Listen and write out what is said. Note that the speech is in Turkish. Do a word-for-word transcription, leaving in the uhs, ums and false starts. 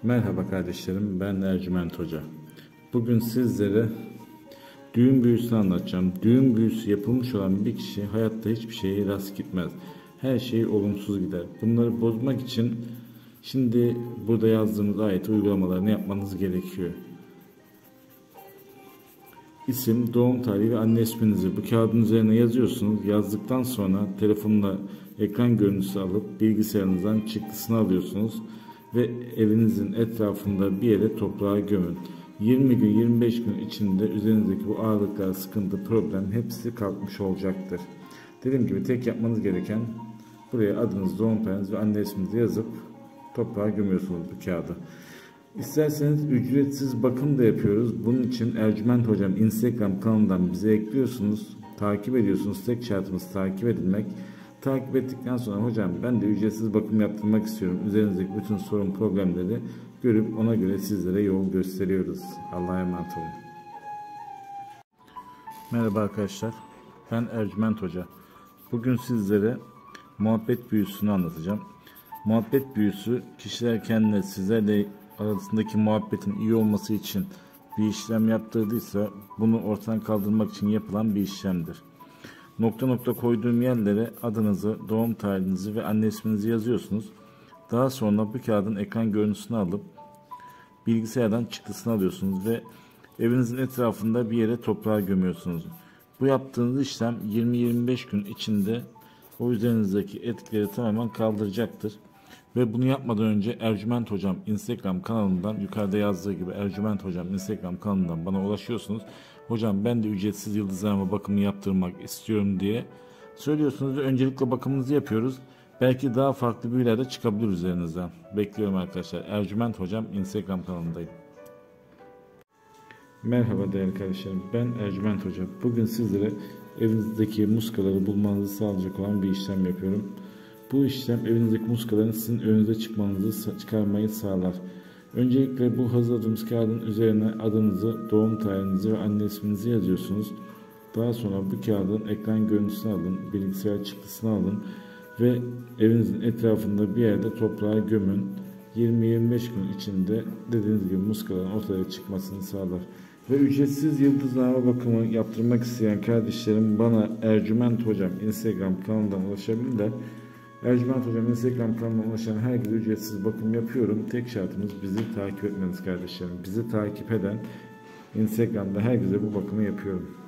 Merhaba kardeşlerim, ben Ercüment Hoca. Bugün sizlere düğün büyüsünü anlatacağım. Düğün büyüsü yapılmış olan bir kişi hayatta hiçbir şeye rast gitmez. Her şey olumsuz gider. Bunları bozmak için şimdi burada yazdığımız ayet uygulamalarını yapmanız gerekiyor. İsim, doğum tarihi ve anne isminizi bu kağıdın üzerine yazıyorsunuz. Yazdıktan sonra telefonla ekran görüntüsü alıp bilgisayarınızdan çıktısını alıyorsunuz ve evinizin etrafında bir yere toprağa gömün. yirmi gün yirmi beş gün içinde üzerinizdeki bu ağırlıklar, sıkıntı, problem hepsi kalkmış olacaktır. Dediğim gibi tek yapmanız gereken buraya adınız, doğum tarihiniz ve anne isminizi yazıp toprağa gömüyorsunuz bu kağıdı. İsterseniz ücretsiz bakım da yapıyoruz. Bunun için Ercüment Hocam Instagram kanalından bize ekliyorsunuz. Takip ediyorsunuz. Tek şartımız takip edilmek. Takip ettikten sonra hocam ben de ücretsiz bakım yaptırmak istiyorum. Üzerinizdeki bütün sorun problemleri görüp ona göre sizlere yol gösteriyoruz. Allah'a emanet olun. Merhaba arkadaşlar. Ben Ercüment Hoca. Bugün sizlere muhabbet büyüsünü anlatacağım. Muhabbet büyüsü kişiler kendine sizlerle arasındaki muhabbetin iyi olması için bir işlem yaptırdıysa bunu ortadan kaldırmak için yapılan bir işlemdir. Nokta nokta koyduğum yerlere adınızı, doğum tarihinizi ve anne isminizi yazıyorsunuz. Daha sonra bu kağıdın ekran görüntüsünü alıp bilgisayardan çıktısını alıyorsunuz ve evinizin etrafında bir yere toprağa gömüyorsunuz. Bu yaptığınız işlem yirmi yirmi beş gün içinde o üzerinizdeki etkileri tamamen kaldıracaktır. Ve bunu yapmadan önce Ercüment Hocam Instagram kanalından yukarıda yazdığı gibi Ercüment Hocam Instagram kanalından bana ulaşıyorsunuz. Hocam ben de ücretsiz yıldızlarıma bakımı yaptırmak istiyorum diye söylüyorsunuz ve öncelikle bakımınızı yapıyoruz. Belki daha farklı büyüler de çıkabilir üzerinizden. Bekliyorum arkadaşlar. Ercüment Hocam Instagram kanalındayım. Merhaba değerli kardeşlerim. Ben Ercüment Hoca. Bugün sizlere evinizdeki muskaları bulmanızı sağlayacak olan bir işlem yapıyorum. Bu işlem evinizdeki muskaların sizin önünüze çıkmanızı çıkarmayı sağlar. Öncelikle bu hazırladığımız kağıdın üzerine adınızı, doğum tarihinizi ve anne isminizi yazıyorsunuz. Daha sonra bu kağıdın ekran görüntüsünü alın, bilgisayar çıktısını alın ve evinizin etrafında bir yerde toprağa gömün. yirmi yirmi beş gün içinde dediğiniz gibi muskaların ortaya çıkmasını sağlar. Ve ücretsiz yıldızlama bakımı yaptırmak isteyen kardeşlerim bana Ercüment Hocam Instagram kanalından ulaşabilirler. Ercüment Hocam Instagram kanalına ulaşan herkese ücretsiz bakım yapıyorum. Tek şartımız bizi takip etmeniz kardeşlerim. Bizi takip eden Instagram'da herkese bu bakımı yapıyorum.